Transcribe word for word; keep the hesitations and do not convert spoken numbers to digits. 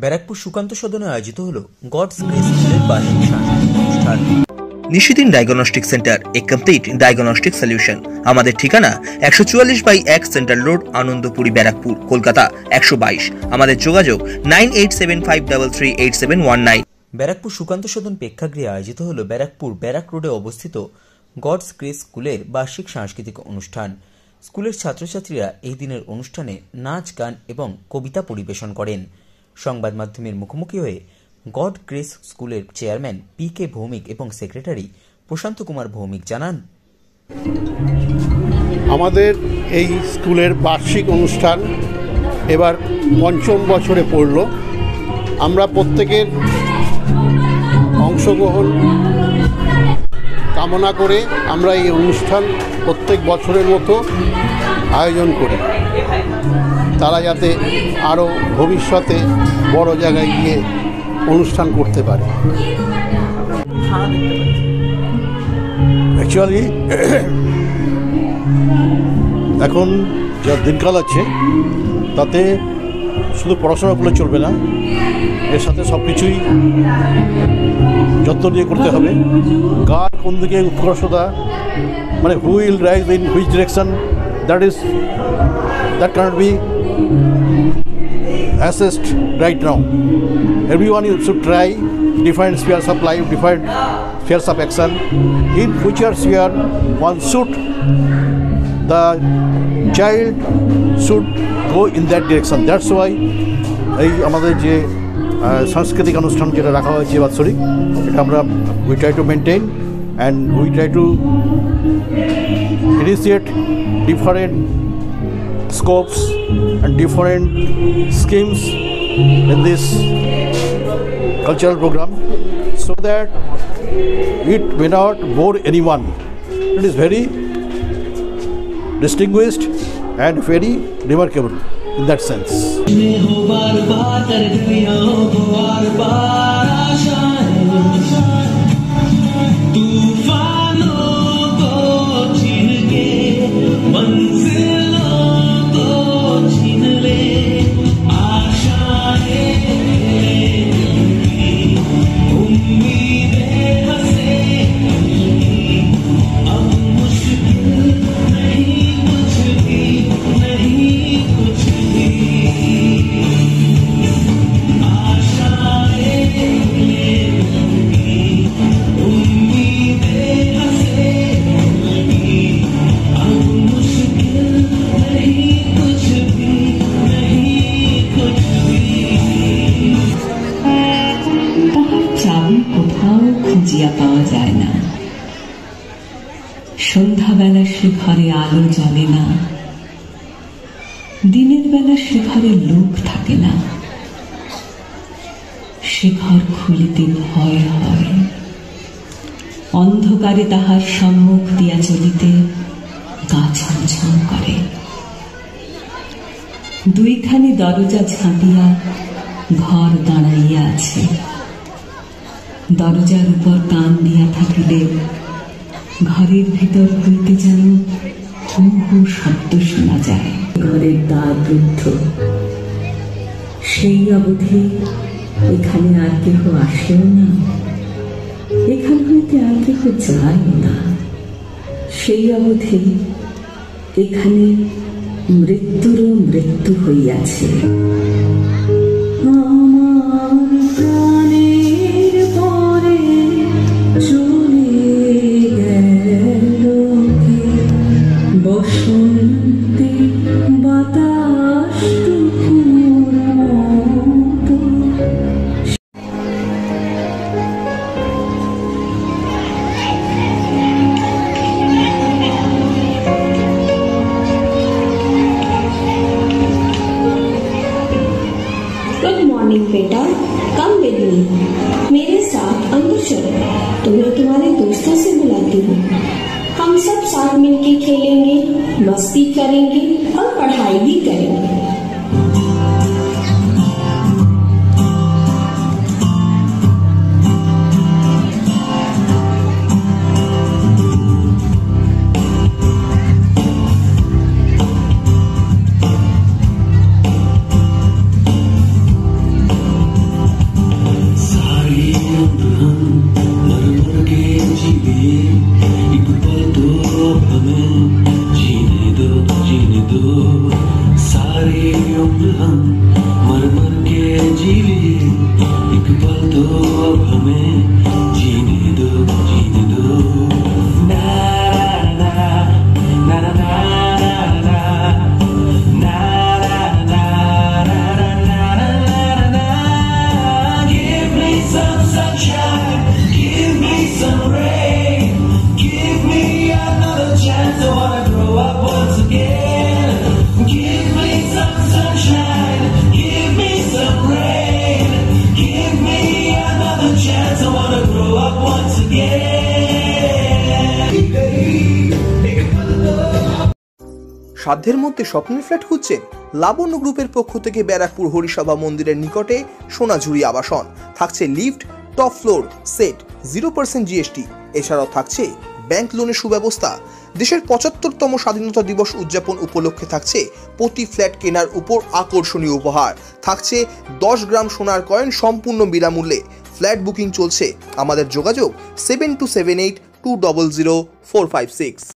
ব্যারাকপুর সুকান্ত সদনে আয়োজিত হলো গডস গ্রেস স্কুলের বার্ষিক সাংস্কৃতিক অনুষ্ঠান। Nishidin diagnostic centre, a complete diagnostic solution. আমাদের ঠিকানা একশো চুয়াল্লিশ বাই এক সেন্ট্রাল রোড, আনন্দপুরি, ব্যারাকপুর, কলকাতা একশো বাইশ। আমাদের যোগাযোগ nine eight seven five three three eight seven one nine. Barrackpore Sukanta Sadan প্রেক্ষাগৃহে আয়োজিত হলো ব্যারাকপুর ব্যারাক রোডে অবস্থিত গডস গ্রেস স্কুলের বার্ষিক সাংস্কৃতিক অনুষ্ঠান। স্কুলের ছাত্রছাত্রীরা এই দিনের অনুষ্ঠানে নাচ, গান এবং কবিতা পরিবেশন করেন। সংবাদ মাধ্যমের মুখোমুখি হয়ে গড গ্রেস স্কুলের চেয়ারম্যান পি কে ভৌমিক এবং সেক্রেটারি প্রশান্ত কুমার ভৌমিক জানান, আমাদের এই স্কুলের বার্ষিক অনুষ্ঠান এবার পঞ্চম বছরে পড়ল। আমরা প্রত্যেকের অংশগ্রহণ কামনা করে আমরা এই অনুষ্ঠান প্রত্যেক বছরের মতো আয়োজন করি, তারা যাতে আরও ভবিষ্যতে বড় জায়গায় গিয়ে অনুষ্ঠান করতে পারে। অ্যাকচুয়ালি এখন যা দিনকাল আছে তাতে শুধু পড়াশোনা করলে চলবে না, এর সাথে সব কিছুই যত্ন নিয়ে করতে হবে। কার কোন দিকে উৎকর্ষতা, মানে who will rise in which direction, that is that cannot be assessed right now. Everyone should try different spheres of life, different spheres of action. In future sphere, one should, the child should go in that direction. That's why এই আমাদের যে সাংস্কৃতিক অনুষ্ঠান যেটা রাখা হয়েছে বাৎসরিক, এটা আমরা we try to maintain and we try to initiate different scopes and different schemes in this cultural program so that it may not bore anyone. It is very distinguished and very remarkable in that sense. পাওয়া যায় না, সন্ধ্যাবেলা শিখরে আলো জ্বলে না, দিনের বেলা শিখরে লোক থাকে না, শিখর খুলিতে ভয় হয়, অন্ধকারে তাহার সম্মুখ দিয়া চলিতে গা ছমছম করে। দুইখানি দরজা ঝাঁপিয়া ঘর দাঁড়াইয়া আছে, দরজার উপর কান দিয়া থাকিলে ঘরের ভিতর হইতে যেন হু হু শব্দ শোনা যায়। ঘরের দ্বার রুদ্ধ, সেই অবধি এখানে আর কেহ আসেও না, এখান হইতে আর কেহ যায় না। সেই অবধি এখানে মৃত্যুরও মৃত্যু হইয়াছে। बेटा कम विद मी, मेरे साथ अंदर चलो, तुम्हें तुम्हारे दोस्तों से बुलाती हूँ। हम सब साथ मिलके खेलेंगे, मस्ती करेंगे और पढ़ाई भी करेंगे। सारे उम्र हम मर मर के जी लिए, एक पल तो अब हमें जीने दो, जीने दो। ना ना ना ना ना ना ना ना ना ना ना। Give me some sunshine, give me some rain, give me another chance. I wanna grow up once again. Give me some sunshine, give me some rain, give me another chance. I wanna grow up once again. সাধ্যের মধ্যে স্বপ্নের flat খুঁজছেন? লাবণ্য গ্রুপের পক্ষ থেকে ব্যারাকপুর হরিসভা মন্দিরের নিকটে সোনাঝুরি আবাসন। থাকছে lift, top floor, set, zero percent GST. এছাড়াও থাকছে ব্যাংক লোনের সুব্যবস্থা। দেশের পঁচাত্তরতম স্বাধীনতা দিবস উদযাপন উপলক্ষে থাকছে প্রতি ফ্ল্যাট কেনার উপর আকর্ষণীয় উপহার। থাকছে দশ গ্রাম সোনার কয়েন সম্পূর্ণ বিনামূল্যে। ফ্ল্যাট বুকিং চলছে। আমাদের যোগাযোগ seven two seven eight two double zero four five six.